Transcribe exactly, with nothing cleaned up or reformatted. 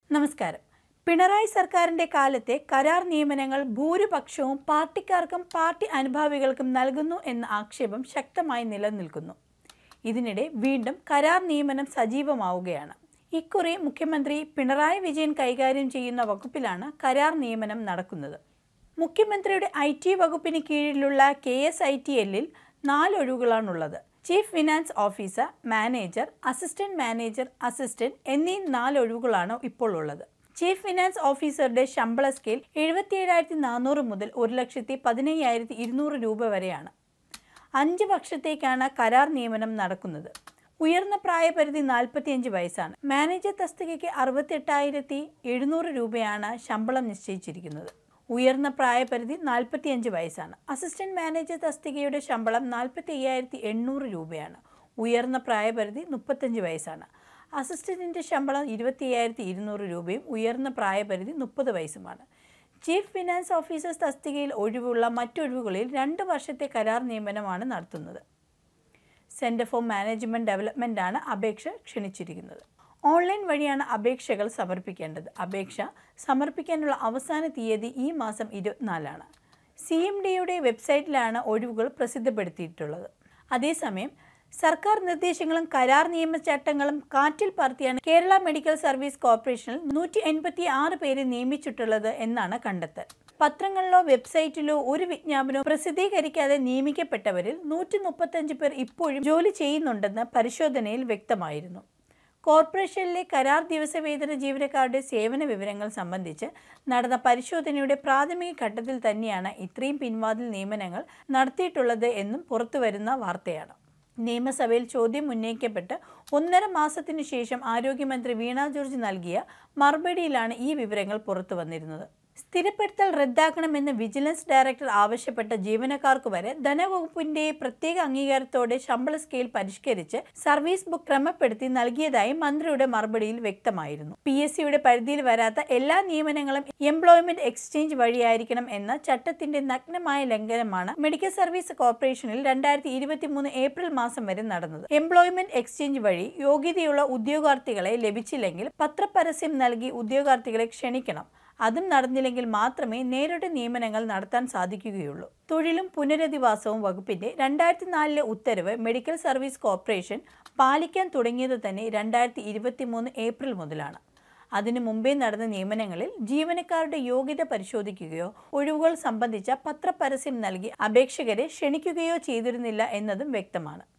നമസ്കാരം. പിണറായി സർക്കാരിന്റെ കാലത്തെ കരാർ നിയമനങ്ങൾ ഭൂരിപക്ഷവും പാർട്ടിക്കാർക്കും പാർട്ടി അനുഭാവികൾക്കും നൽകുന്നു എന്ന ആക്ഷേപം ശക്തമായി നിലനിൽക്കുന്നു. ഇതിനിടെ വീണ്ടും കരാർ നിയമനം സജീവമാവുകയാണ്. ഇക്കുറി മുഖ്യമന്ത്രി പിണറായി വിജയൻ കൈകാര്യം ചെയ്യുന്ന വകുപ്പിലാണ് കരാർ നിയമനം നടക്കുന്നത്. മുഖ്യമന്ത്രിയുടെ ഐ ടി വകുപ്പിന് കീഴിലുള്ള കെ എസ് ഐ ടി എല്ലിൽ നാല് ഒഴിവുകളാണുള്ളത്. Chief finance officer, manager, assistant manager, assistant എന്നീ നാല് ഒഴിവുകളാണ് ഇപ്പോൾ ഉള്ളത്. ചീഫ് ഫിനാൻസ് ഓഫീസറുടെ ശമ്പള സ്കെയിൽ എഴുപത്തി ഏഴായിരത്തി നാനൂറ് മുതൽ ഒരു ലക്ഷത്തി പതിനയ്യായിരത്തി ഇരുന്നൂറ് രൂപ വരെയാണ്. അഞ്ച് വർഷത്തേക്കാണ് കരാർ നിയമനം നടക്കുന്നത്. ഉയർന്ന പ്രായപരിധി നാൽപ്പത്തിയഞ്ച് വയസ്സാണ്. മാനേജർ തസ്തികയ്ക്ക് അറുപത്തി എട്ടായിരത്തി എഴുന്നൂറ് രൂപയാണ് ശമ്പളം നിശ്ചയിച്ചിരിക്കുന്നത്. ഉയർന്ന പ്രായപരിധി നാൽപ്പത്തിയഞ്ച് വയസ്സാണ്. അസിസ്റ്റന്റ് മാനേജർ തസ്തികയുടെ ശമ്പളം നാൽപ്പത്തി അയ്യായിരത്തി എണ്ണൂറ് രൂപയാണ്. ഉയർന്ന പ്രായപരിധി മുപ്പത്തഞ്ച് വയസ്സാണ്. അസിസ്റ്റന്റിൻ്റെ ശമ്പളം ഇരുപത്തി അയ്യായിരത്തി ഇരുന്നൂറ് രൂപയും ഉയർന്ന പ്രായപരിധി മുപ്പത് വയസ്സുമാണ്. ചീഫ് ഫിനാൻസ് ഓഫീസേഴ്സ് തസ്തികയിൽ ഒഴിവുള്ള മറ്റൊഴിവുകളിൽ രണ്ട് വർഷത്തെ കരാർ നിയമനമാണ് നടത്തുന്നത്. സെൻറ്റർ ഫോർ മാനേജ്മെൻറ്റ് ഡെവലപ്മെൻറ്റാണ് അപേക്ഷ ക്ഷണിച്ചിരിക്കുന്നത്. ഓൺലൈൻ വഴിയാണ് അപേക്ഷകൾ സമർപ്പിക്കേണ്ടത്. അപേക്ഷ സമർപ്പിക്കാനുള്ള അവസാന തീയതി ഈ മാസം ഇരുപത്തിനാലാണ്. സി എം ഡിയുടെ വെബ്സൈറ്റിലാണ് ഒഴിവുകൾ പ്രസിദ്ധപ്പെടുത്തിയിട്ടുള്ളത്. അതേസമയം സർക്കാർ നിർദ്ദേശങ്ങളും കരാർ നിയമചട്ടങ്ങളും കാറ്റിൽ പറത്തിയാണ് കേരള മെഡിക്കൽ സർവീസ് കോർപ്പറേഷനിൽ നൂറ്റി എൺപത്തി ആറ് പേരെ നിയമിച്ചിട്ടുള്ളത് എന്നാണ് കണ്ടെത്തൽ. പത്രങ്ങളിലോ വെബ്സൈറ്റിലോ ഒരു വിജ്ഞാപനവും പ്രസിദ്ധീകരിക്കാതെ നിയമിക്കപ്പെട്ടവരിൽ നൂറ്റി മുപ്പത്തഞ്ച് പേർ ഇപ്പോഴും ജോലി ചെയ്യുന്നുണ്ടെന്ന് പരിശോധനയിൽ വ്യക്തമായിരുന്നു. കോർപ്പറേഷനിലെ കരാർ ദിവസവേതന ജീവനക്കാരുടെ സേവന വിവരങ്ങൾ സംബന്ധിച്ച് നടന്ന പരിശോധനയുടെ പ്രാഥമിക ഘട്ടത്തിൽ തന്നെയാണ് ഇത്രയും പിൻവാതിൽ നിയമനങ്ങൾ നടത്തിയിട്ടുള്ളത് എന്നും പുറത്തുവരുന്ന വാർത്തയാണ്. നിയമസഭയിൽ ചോദ്യം ഉന്നയിക്കപ്പെട്ട് ഒന്നര മാസത്തിനു ശേഷം ആരോഗ്യമന്ത്രി വീണ ജോർജ് നൽകിയ മറുപടിയിലാണ് ഈ വിവരങ്ങൾ പുറത്തു വന്നിരുന്നത്. സ്ഥിരപ്പെടുത്തൽ റദ്ദാക്കണമെന്ന് വിജിലൻസ് ഡയറക്ടർ ആവശ്യപ്പെട്ട ജീവനക്കാർക്ക് വരെ ധനവകുപ്പിന്റെ പ്രത്യേക അംഗീകാരത്തോടെ ശമ്പള സ്കെയിൽ പരിഷ്കരിച്ച് സർവീസ് ബുക്ക് ക്രമപ്പെടുത്തി നൽകിയതായി മന്ത്രിയുടെ മറുപടിയിൽ വ്യക്തമായിരുന്നു. പി എസ് സിയുടെ പരിധിയിൽ വരാത്ത എല്ലാ നിയമനങ്ങളും എംപ്ലോയ്മെന്റ് എക്സ്ചേഞ്ച് വഴിയായിരിക്കണം എന്ന ചട്ടത്തിന്റെ നഗ്നമായ ലംഘനമാണ് മെഡിക്കൽ സർവീസ് കോർപ്പറേഷനിൽ രണ്ടായിരത്തി ഇരുപത്തി മൂന്ന് ഏപ്രിൽ മാസം വരെ നടന്നത്. എംപ്ലോയ്മെന്റ് എക്സ്ചേഞ്ച് വഴി യോഗ്യതയുള്ള ഉദ്യോഗാർത്ഥികളെ ലഭിച്ചില്ലെങ്കിൽ പത്രപരസ്യം നൽകി ഉദ്യോഗാർത്ഥികളെ ക്ഷണിക്കണം. അതും നടന്നില്ലെങ്കിൽ മാത്രമേ നേരിട്ട് നിയമനങ്ങൾ നടത്താൻ സാധിക്കുകയുള്ളൂ. തൊഴിലും പുനരധിവാസവും വകുപ്പിന്റെ രണ്ടായിരത്തി നാലിലെ ഉത്തരവ് മെഡിക്കൽ സർവീസ് കോർപ്പറേഷൻ പാലിക്കാൻ തുടങ്ങിയത് തന്നെ രണ്ടായിരത്തി ഇരുപത്തി മൂന്ന് ഏപ്രിൽ മുതലാണ്. അതിനു മുമ്പേ നടന്ന നിയമനങ്ങളിൽ ജീവനക്കാരുടെ യോഗ്യത പരിശോധിക്കുകയോ ഒഴിവുകൾ സംബന്ധിച്ച പത്രപരസ്യം നൽകി അപേക്ഷകരെ ക്ഷണിക്കുകയോ ചെയ്തിരുന്നില്ല എന്നതും വ്യക്തമാണ്.